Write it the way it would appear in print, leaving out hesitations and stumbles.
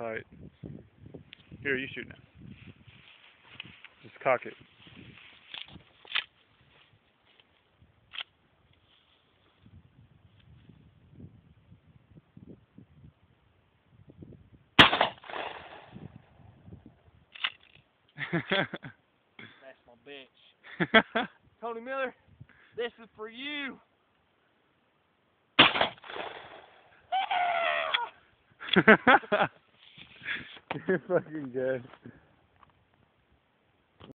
tight. Here, you shoot now. Just cock it. That's my bitch. Tony Miller, this is for you. You're fucking good.